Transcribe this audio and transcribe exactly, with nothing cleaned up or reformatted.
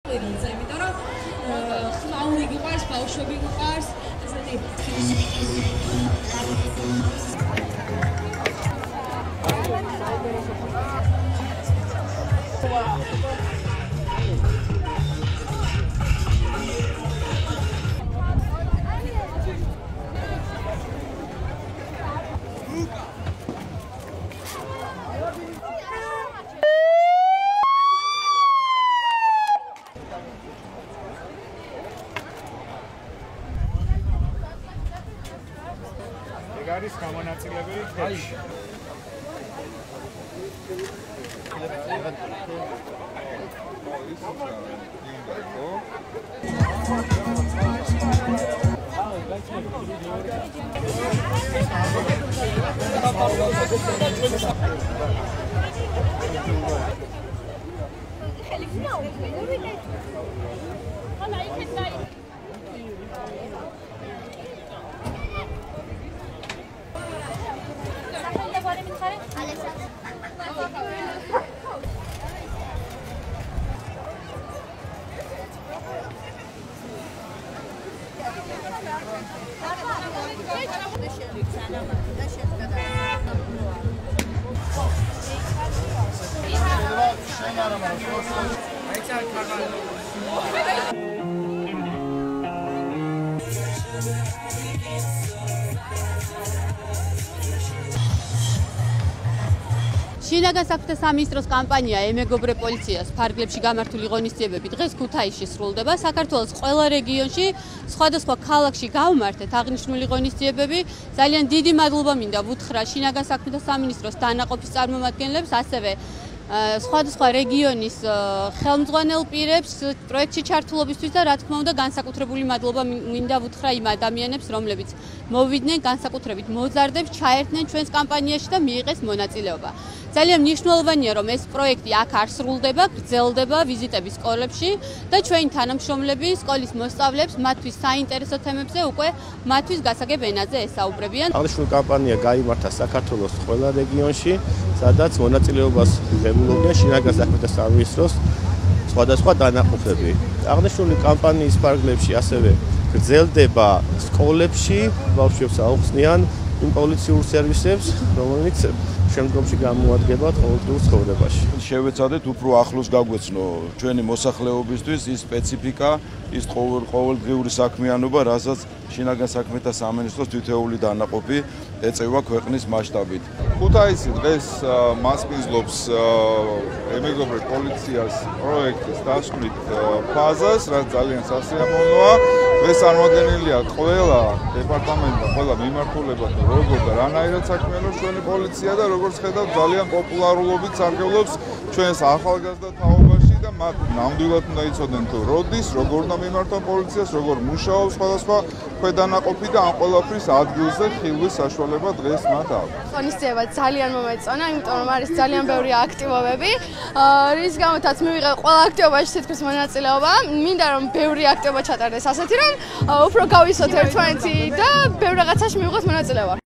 იმიტომ რომ ხმაური გიყვარს, ბავშვები გიყვარს, ესეთი არის გამონაწილებელი ხელში. შინაგან საქმეთა სამინისტროს კამპანია ემეგობრე პოლიციას ფარგლებში გამართული ღონისძიებები დღეს ქუთაისში სრულდება. საქართველოს ყველა რეგიონში სხვადასხვა ქალაქში გავმართეთ აღნიშნული ღონისძიებები. ძალიან დიდი მადლობა მინდა ვუთხრა შინაგან საქმეთა სამინისტროს დანაყოფის წარმომადგენლებს, ასევე სხვადასხვა რეგიონის ხელმძღვანელ პირებს პროექტში ჩართულობისთვის და რა თქმა უნდა განსაკუთრებული მადლობა მინდა ვუთხრა იმ ადამიანებს, რომლებიც მოვიდნენ განსაკუთრებით მოზარდებს, ჩაერთნენ ჩვენს კამპანიაში და მიიღეს მონაწილეობა. ძალიან მნიშვნელოვანია, რომ ეს პროექტი აქ არ სრულდება, გრძელდება ვიზიტები სკოლებში და ჩვენი თანამშრომლები სკოლის მოსწავლეებს მათთვის საინტერესო თემებზე უკვე მათთვის გასაგებ ენაზე ესაუბრებიან. აღნიშნული კამპანია გაიმართა საქართველოს ყველა რეგიონში, სადაც მონაწილეობას იღებულობდნენ შინაგან საქმეთა სამინისტროს სხვადასხვა დანაყოფები. აღნიშნული კამპანიის ფარგლებში ასევე გრძელდება სკოლებში, ბავშვებს აუხსნიან იმ პოლიციურ სერვისებს, რომელიც შემდგომში გამოადგება ყოველდღიურ ცხოვრებაში. შევეცადეთ უფრო ახლოს გაგვეცნო ჩვენი მოსახლეობისთვის ის სპეციფიკა, ის ყოველდღიური საქმიანობა, რასაც შინაგან საქმეთა სამინისტროს თითოეული დანაყოფი ეწევა ქვეყნის მასშტაბით. ქუთაისი დღეს მასპინძლობს ემეგობრე პოლიციას პროექტის დასრულით ფაზას, რაც ძალიან სასიამოვნოა. დღეს წარმოადგენილია ყველა დეპარტამენტი და ყველა მიმართულებათა როგორ და რანაირად საქმიანობს ჩვენი პოლიცია და როგორც ხედავთ ძალიან პოპულარულობით სარგებლობს ჩვენს ახალგაზრდა თაობაში და მათ ნამდვილად უნდა იცოდნენ თუ როდის, როგორ უნდა მიმართონ პოლიციას, როგორ მუშაობს სხვადასხვა ქვედანაყოფი და ამ ყველაფრის ადგილზე ხილვის საშუალება დღეს მათ აქვს. ღონისძიება ძალიან მომეწონა, იმიტომ რომ არის ძალიან ბევრი აქტივობები, რის გამოთაც მივიღე ყველა აქტივობაში თითქმის მონაწილეობა. მინდა რომ ბევრი აქტივობა ჩატარდეს ასეთი, რომ უფრო გავისოთ ერთმანეთი და ბევრ რაღაცაში მივიღოთ მონაწილეობა.